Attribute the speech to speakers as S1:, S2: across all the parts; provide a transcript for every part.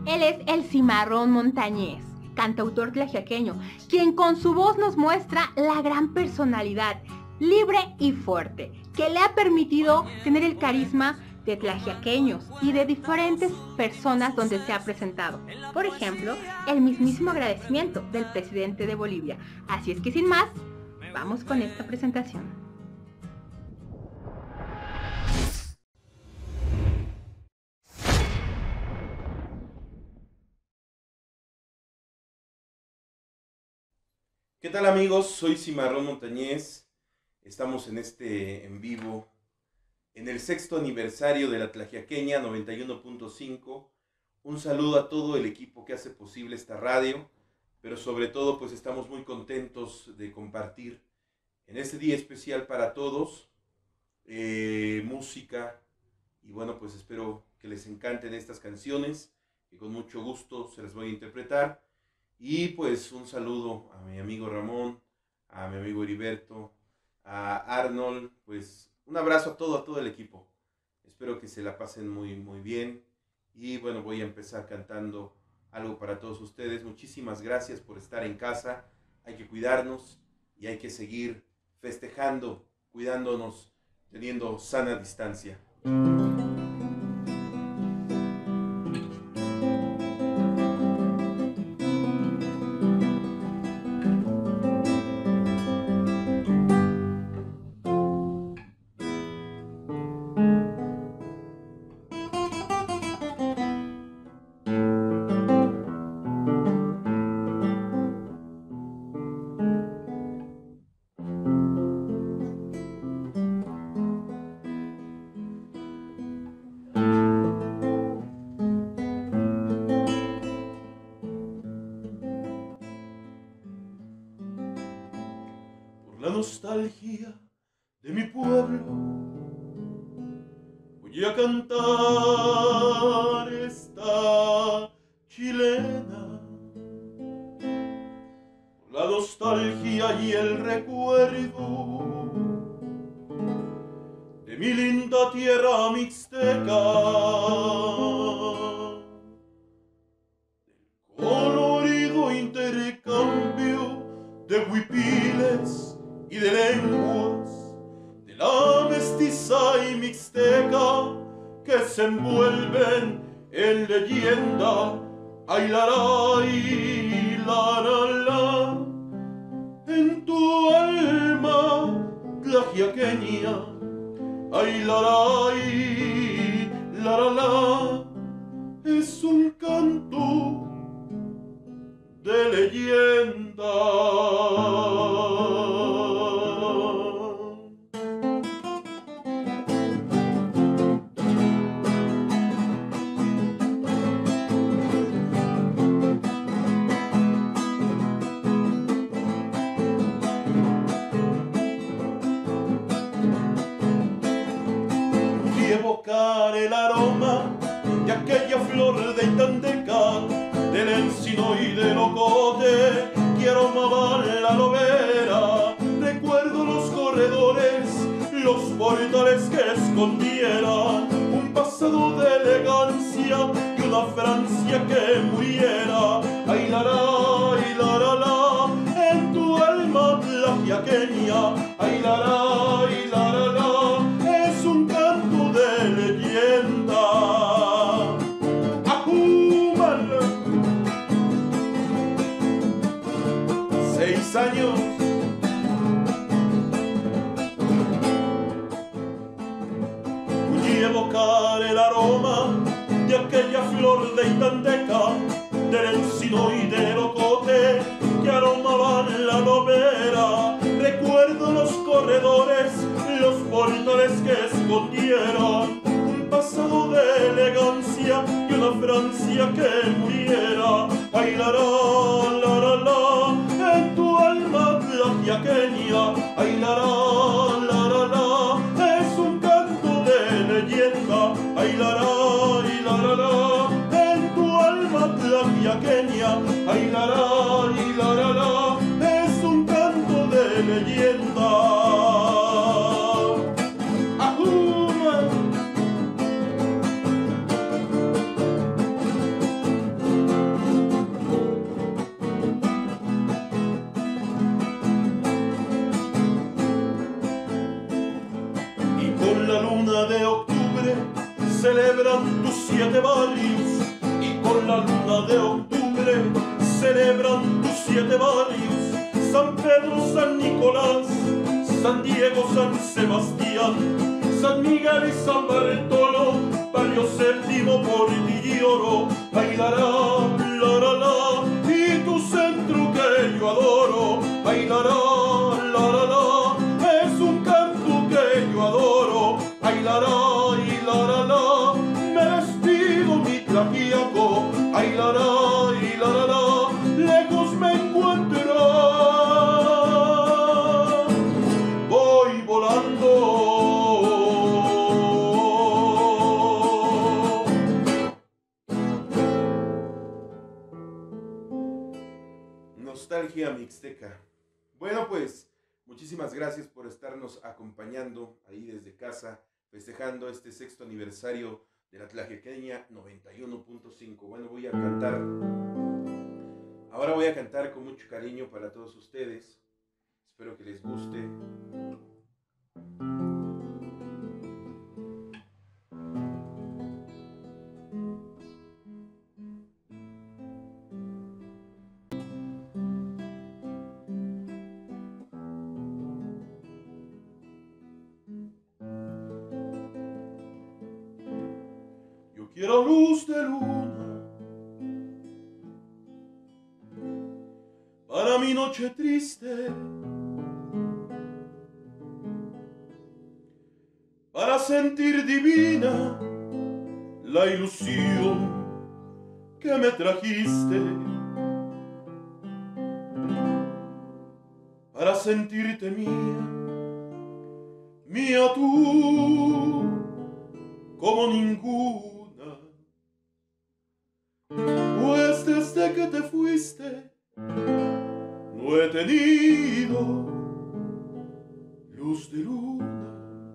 S1: Él es el Cimarrón Montañés, cantautor tlaxiaqueño, quien con su voz nos muestra la gran personalidad, libre y fuerte, que le ha permitido tener el carisma de tlaxiaqueños y de diferentes personas donde se ha presentado. Por ejemplo, el mismísimo agradecimiento del presidente de Bolivia. Así es que sin más, vamos con esta presentación.
S2: ¿Qué tal amigos? Soy Cimarrón Montañés. Estamos en este en vivo en el 6º aniversario de la Tlaxiaqueña 91.5. Un saludo a todo el equipo que hace posible esta radio, pero sobre todo pues estamos muy contentos de compartir en este día especial para todos música, y bueno, pues espero que les encanten estas canciones que con mucho gusto se las voy a interpretar. Y pues un saludo a mi amigo Ramón, a mi amigo Heriberto, a Arnold, pues un abrazo a todo el equipo. Espero que se la pasen muy bien. Y bueno, voy a empezar cantando algo para todos ustedes. Muchísimas gracias por estar en casa. Hay que cuidarnos y hay que seguir festejando, cuidándonos, teniendo sana distancia. La nostalgia de mi pueblo, voy a cantar esta chilena. Por la nostalgia y el recuerdo de mi linda tierra mixteca, del colorido intercambio de huipiles y de lenguas, de la mestiza y mixteca que se envuelven en leyenda. Ay, laray, larala, en tu alma tlaxiaqueña. Ay, laray, larala, es un canto de leyenda. Evocar el aroma de aquella flor de Itandeca, del encino y del ocote que aromaban la lobera. Recuerdo los corredores, los portales que escondieran un pasado de elegancia y una Francia que muriera. Ay, larala, en tu alma tlaxiaqueña. Ay, larala, es un canto de leyenda. Acuman, 6 años. Pude evocar el aroma de aquella flor de Itandeca, del encino y del ocote que aromaban la lobera. Recuerdo los corredores, los portales que escondieran un pasado de elegancia y una Francia que muriera. Ay, larala, en tu alma tlaxiaqueña. Ay, larala, es un canto de leyenda. Ay, larala, en tu alma tlaxiaqueña. Ay, larala, es un canto de leyenda.
S3: celebran tus 7 barrios y con la luna de octubre celebran tus 7 barrios: San Pedro, San Nicolás, San Diego, San Sebastián, San Miguel y San Bartolo, barrio séptimo por ti lloro. Bailará, la, y tu centro que yo adoro. Bailará, la, es un canto que yo adoro. Bailará y la, me despido mi Tlaxiaco. Bailará y la, lejos me encuentro. Voy volando.
S2: Nostalgia mixteca. Bueno, pues muchísimas gracias por estarnos acompañando ahí desde casa, festejando este 6º aniversario de la Tlaxiaqueña 91.5. Bueno, ahora voy a cantar con mucho cariño para todos ustedes. Espero que les guste.
S3: Quiero luz de luna para mi noche triste, para sentir divina la ilusión que me trajiste, para sentirte mía, mía tú como ninguna. Pues desde que te fuiste no he tenido luz de luna.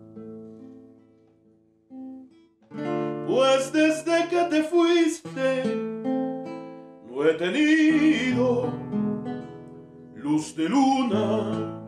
S3: Pues desde que te fuiste no he tenido luz de luna.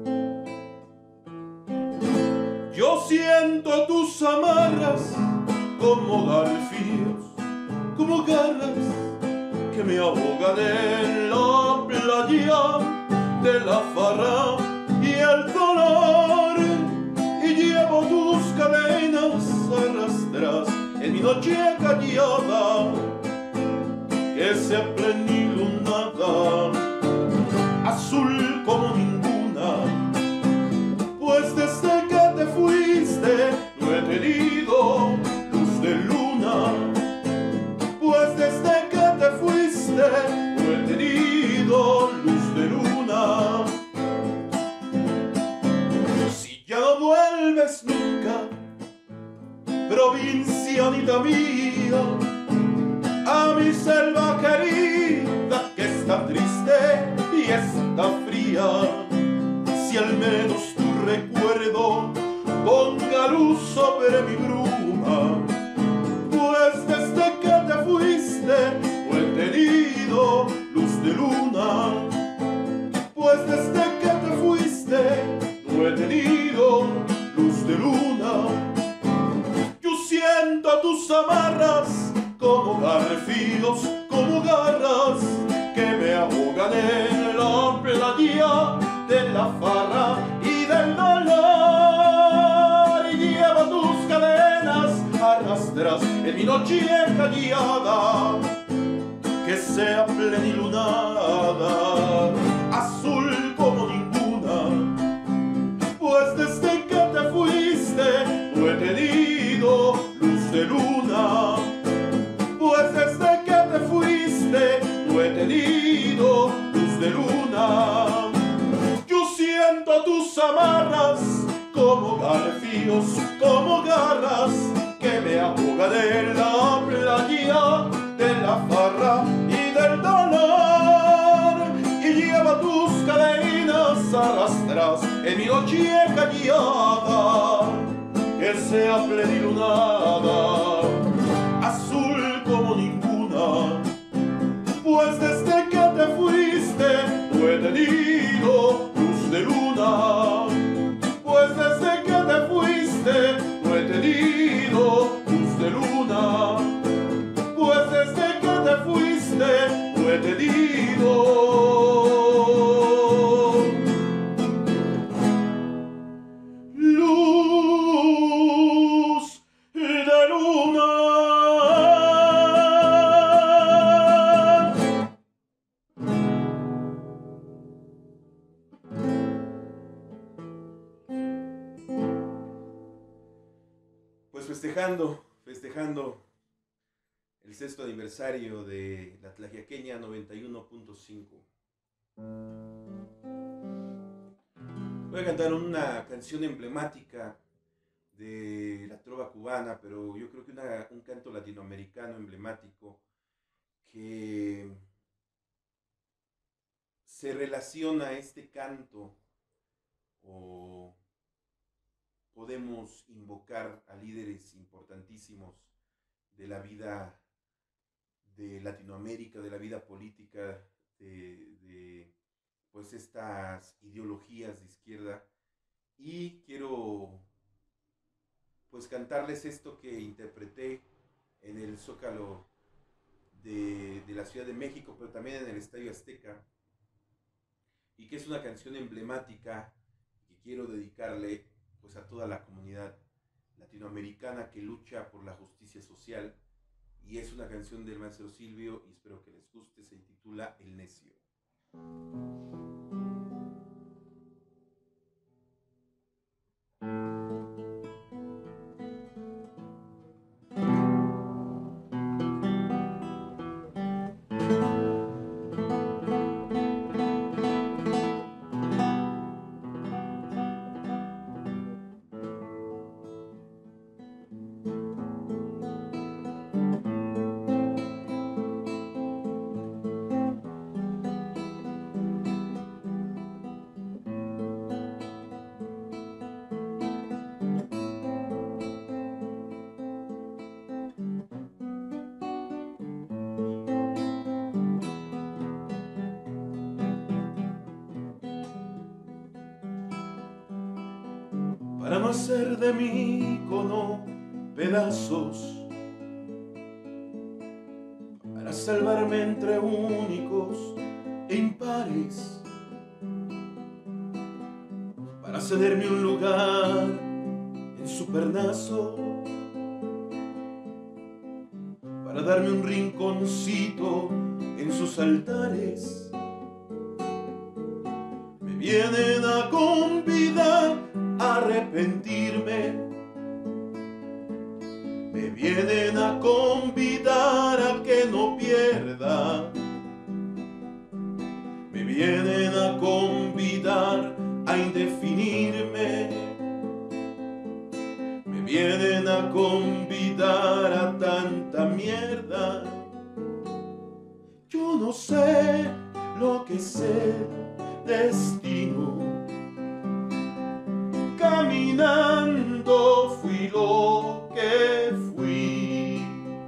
S3: Yo siento tus amarras como garfios, como garras que me ahogan en la playa de la farra y el dolor, y llevo tus cadenas arrastras en mi noche callada que se plenilunada, azul como ninguna. Pues desde que te fuiste no he tenido luz de luna. Pues desde que te fuiste no he tenido luz de luna. Si ya no vuelves nunca, provincianita mía, a mi selva querida que está triste y está fría, si al menos tu recuerdo ponga luz sobre mi bruma. Pues desde que te fuiste no he tenido luz de luna. Pues desde que te fuiste no he tenido luz de luna. Yo siento tus amarras como garfios, como garras que me ahogan en la playa de la farra y del dolor, y llevo tus cadenas arrastras en mi noche callada que sea plenilunada, azul como ninguna. Pues desde que te fuiste no he tenido luz de luna. Pues desde que te fuiste no he tenido luz de luna. Yo siento tus amarras como garfios, como garras que me ahogan en la playa de la farra y del dolor, y lleva tus cadenas arrastras en mi noche callada que sea plenilunada, azul como ninguna. Pues desde que te fuiste no he tenido luz de luna. Pues desde que te fuiste no he tenido luz de luna.
S2: celebrando el 6º aniversario de la Tlaxiaqueña 91.5. Voy a cantar una canción emblemática de la trova cubana, pero yo creo que un canto latinoamericano emblemático que se relaciona a este canto, o podemos invocar a líderes importantísimos de la vida de Latinoamérica, de la vida política, de pues estas ideologías de izquierda, y quiero pues cantarles esto que interpreté en el Zócalo de la Ciudad de México, pero también en el Estadio Azteca, y que es una canción emblemática que quiero dedicarle pues a toda la comunidad latinoamericana que lucha por la justicia social, y es una canción del maestro Silvio y espero que les guste. Se titula El Necio.
S3: Para no hacer de mi icono pedazos, para salvarme entre únicos e impares, para cederme un lugar en su pernazo, para darme un rinconcito en sus altares. Me vienen a convidar a arrepentirme, me vienen a convidar a que no pierda, me vienen a convidar a indefinirme, me vienen a convidar a tanta mierda. Yo no sé lo que es el destino. Caminando fui lo que fui.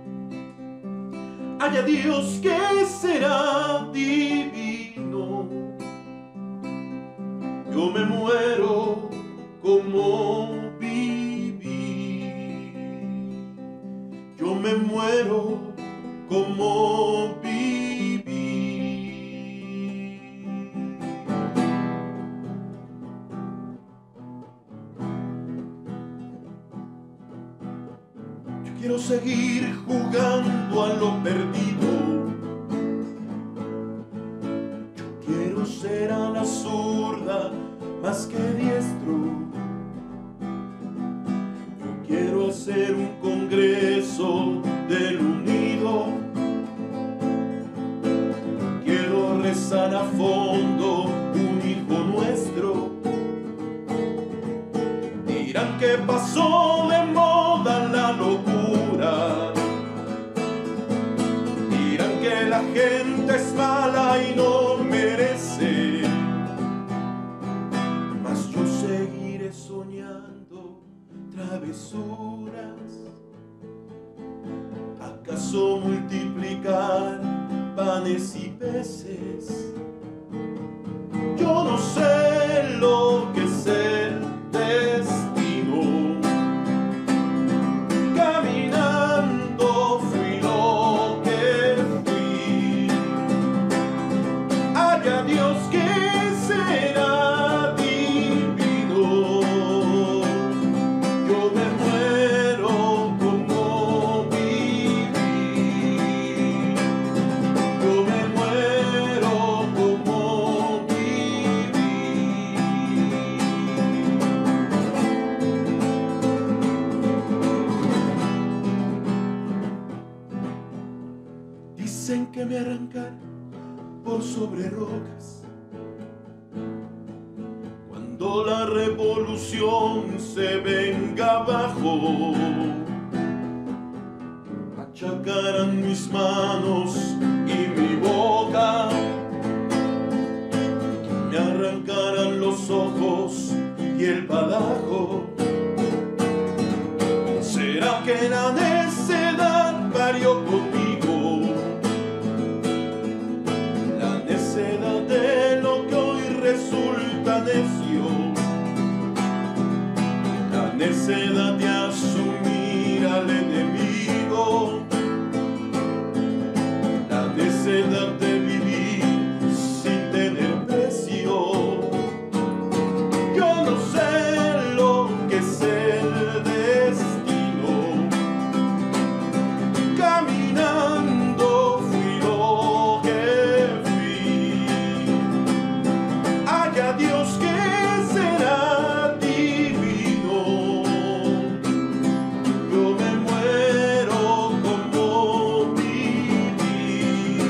S3: Haya Dios que será divino. Yo me muero como viví. Yo me muero como viví. Quiero seguir jugando a lo perdido. Yo quiero ser a la zurda más que diestro. Yo quiero hacer un congreso del unido. Yo quiero rezar a fondo un hijo nuestro. Dirán que pasó de moda la locura. Dirán que la gente es mala y no merece. Mas yo seguiré soñando travesuras. ¿Acaso multiplicar panes y peces? Yo no sé lo que es el destino. Caminando fui lo que fui. Haya Dios que será divino. Yo me muero como viví. Yo me muero como viví. dicen que me arrancaré por sobre rocas. Cuando la revolución se venga abajo, machacarán mis manos y mi boca, me arrancarán los ojos y el badajo. ¿Será que la necedad parió conmigo? La necedad de lo que hoy resulta necio, la necedad de asumir al enemigo, la necedad de vivir sin tener precio. Yo no sé lo que es el destino, caminando fui lo que fui. Haya Dios que será divino, yo me muero como viví.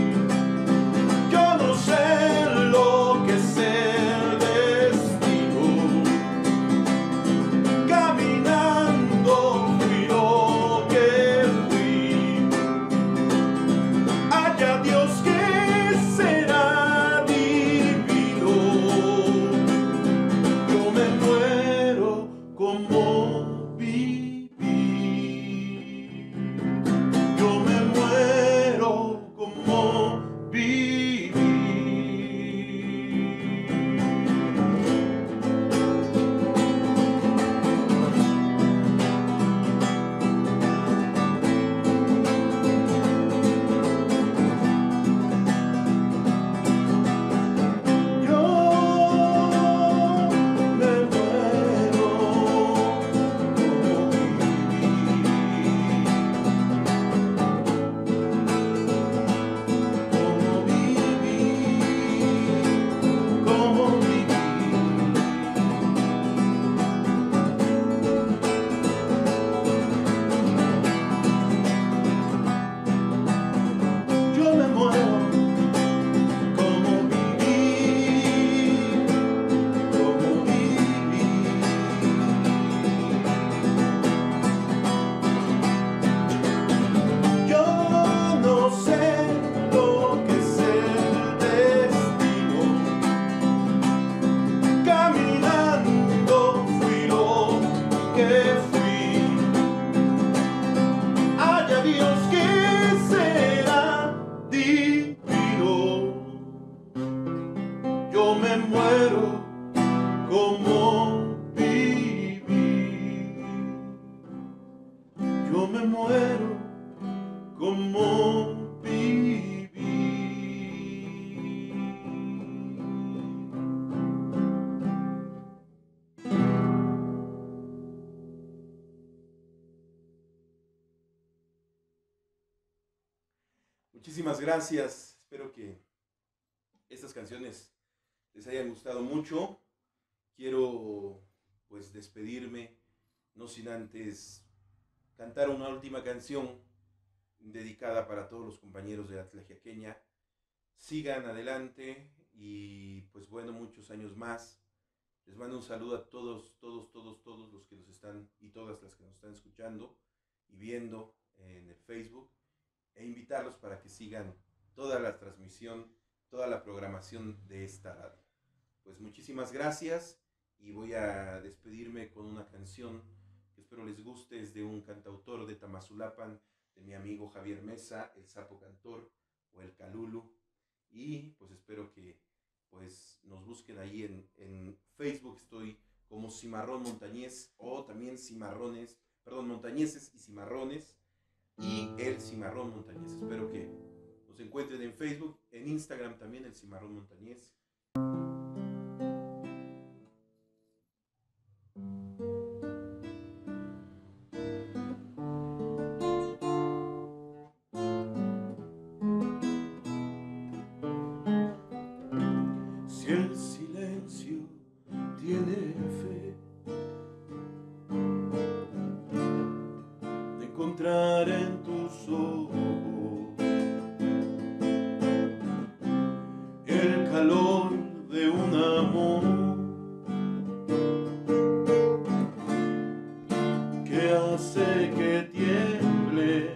S3: Yo no sé lo que es el destino, caminando fui lo que fui. Haya Dios que será divino, yo me muero como viví. Yo me muero como viví. Yo me muero como viví, como viví. Yo me muero como viví, como viví. Yo no sé lo que es el destino, caminando fui lo que fui. Haya Dios que será divino, yo me muero como viví. Yo me muero como viví.
S2: Muchísimas gracias. Espero que estas canciones les hayan gustado mucho. Quiero pues despedirme, no sin antes cantar una última canción dedicada para todos los compañeros de la Tlaxiaqueña. Sigan adelante y pues bueno, muchos años más. Les mando un saludo a todos los que nos están y todas las que nos están escuchando y viendo en el Facebook, e invitarlos para que sigan toda la transmisión, toda la programación de esta radio. Pues muchísimas gracias y voy a despedirme con una canción que espero les guste. Es de un cantautor de Tamazulapan, de mi amigo Javier Mesa, el Sapo Cantor o el Calulu, y pues espero que pues nos busquen ahí en Facebook. Estoy como Cimarrón Montañés, o también Montañeses y Cimarrones, y el Cimarrón Montañés. Espero que nos encuentren en Facebook, en Instagram también, el Cimarrón Montañés.
S3: Si el silencio tiene fe de encontrar en tus ojos un amor que hace que tiemble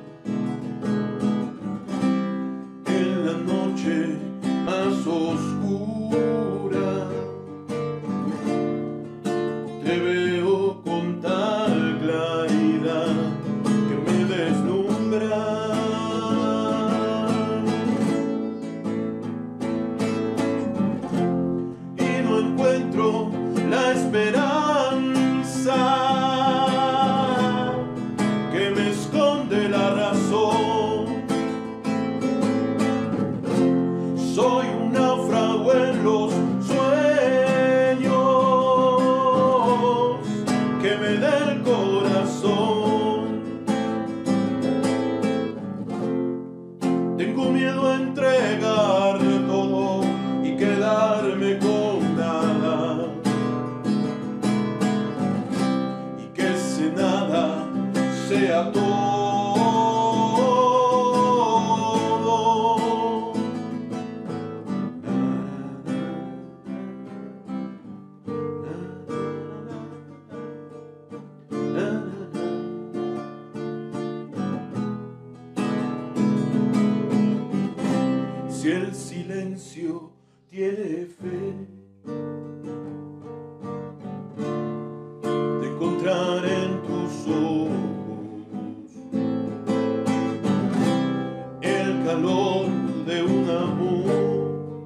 S3: en la noche más oscura. Te veo con tal claridad que me deslumbra. Y no encuentro la esperanza que me esconde la razón. Soy un náufrago en los sueños que me da el corazón. Tengo miedo a entregar todo y quedarme con nada, y que ese nada sea todo. Si el silencio tiene fe, de encontrar en tus ojos el calor de un amor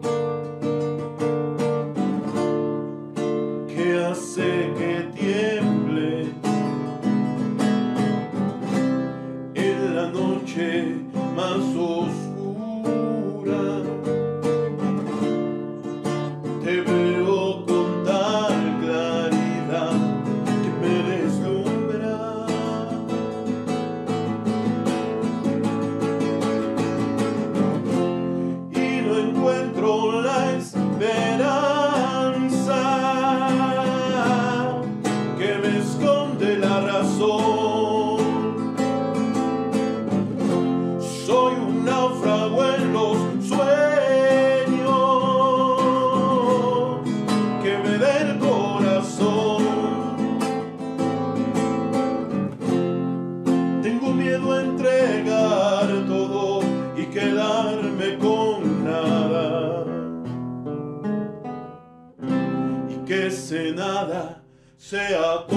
S3: que hace que tiemble en la noche más oscura. Te veo con tal claridad que me deslumbra. Y no encuentro la esperanza que me esconde la razón. Soy un náufrago en los sueños que me da el corazón. Tengo miedo a entregar todo y quedarme con nada, y que ese nada sea todo.